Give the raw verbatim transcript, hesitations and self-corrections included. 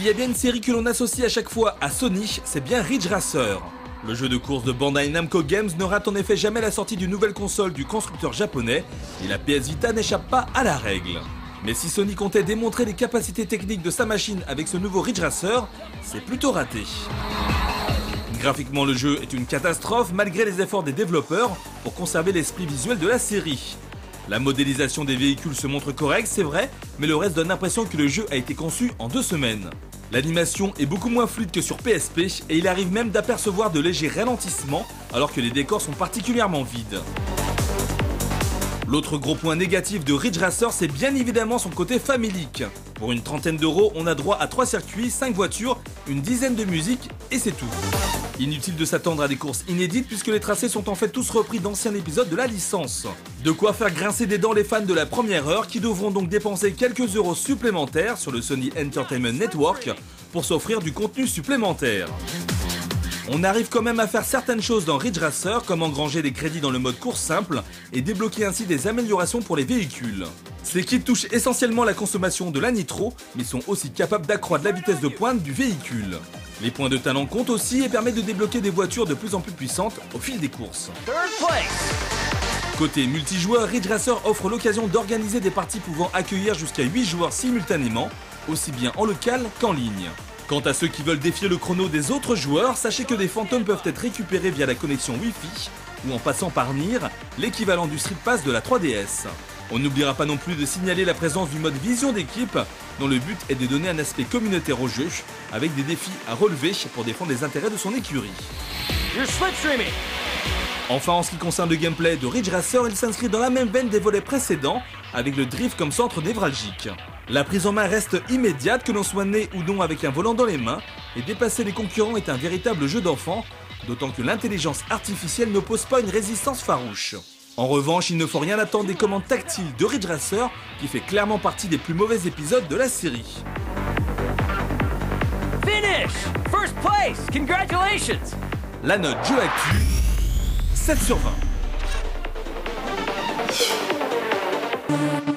y a bien une série que l'on associe à chaque fois à Sony, c'est bien Ridge Racer. Le jeu de course de Bandai Namco Games ne rate en effet jamais la sortie d'une nouvelle console du constructeur japonais, et la P S Vita n'échappe pas à la règle. Mais si Sony comptait démontrer les capacités techniques de sa machine avec ce nouveau Ridge Racer, c'est plutôt raté. Graphiquement, le jeu est une catastrophe malgré les efforts des développeurs pour conserver l'esprit visuel de la série. La modélisation des véhicules se montre correcte, c'est vrai, mais le reste donne l'impression que le jeu a été conçu en deux semaines. L'animation est beaucoup moins fluide que sur P S P et il arrive même d'apercevoir de légers ralentissements alors que les décors sont particulièrement vides. L'autre gros point négatif de Ridge Racer, c'est bien évidemment son côté familique. Pour une trentaine d'euros, on a droit à trois circuits, cinq voitures, une dizaine de musiques et c'est tout. Inutile de s'attendre à des courses inédites puisque les tracés sont en fait tous repris d'anciens épisodes de la licence. De quoi faire grincer des dents les fans de la première heure qui devront donc dépenser quelques euros supplémentaires sur le Sony Entertainment Network pour s'offrir du contenu supplémentaire. On arrive quand même à faire certaines choses dans Ridge Racer comme engranger des crédits dans le mode course simple et débloquer ainsi des améliorations pour les véhicules. Ces kits touchent essentiellement la consommation de la nitro mais sont aussi capables d'accroître la vitesse de pointe du véhicule. Les points de talent comptent aussi et permettent de débloquer des voitures de plus en plus puissantes au fil des courses. Côté multijoueur, Ridge Racer offre l'occasion d'organiser des parties pouvant accueillir jusqu'à huit joueurs simultanément, aussi bien en local qu'en ligne. Quant à ceux qui veulent défier le chrono des autres joueurs, sachez que des fantômes peuvent être récupérés via la connexion Wi-Fi ou en passant par Nier, l'équivalent du Street Pass de la trois D S. On n'oubliera pas non plus de signaler la présence du mode vision d'équipe, dont le but est de donner un aspect communautaire au jeu, avec des défis à relever pour défendre les intérêts de son écurie. Enfin, en ce qui concerne le gameplay de Ridge Racer, il s'inscrit dans la même veine des volets précédents, avec le drift comme centre névralgique. La prise en main reste immédiate, que l'on soit né ou non avec un volant dans les mains, et dépasser les concurrents est un véritable jeu d'enfant, d'autant que l'intelligence artificielle n'oppose pas une résistance farouche. En revanche, il ne faut rien attendre des commandes tactiles de Ridge Racer, qui fait clairement partie des plus mauvais épisodes de la série. Finish! First place! Congratulations! La note jeu actu, sept sur vingt.